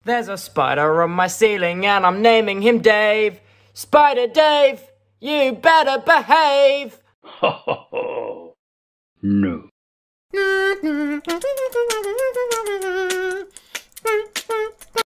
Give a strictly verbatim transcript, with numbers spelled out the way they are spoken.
There's a spider on my ceiling and I'm naming him Dave. Spider Dave, you better behave. Ho ho ho! No.